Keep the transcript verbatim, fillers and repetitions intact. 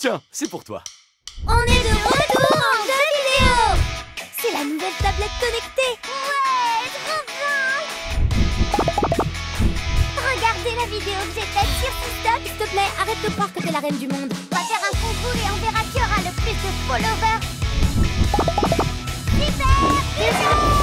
Tiens, c'est pour toi. On est de retour en jeu vidéo. C'est la nouvelle tablette connectée. Ouais, trop bien. Regardez la vidéo que j'ai faite sur TikTok. S'il te plaît, arrête de croire que t'es la reine du monde. On va faire un concours et on verra qui aura le plus de followers. Super.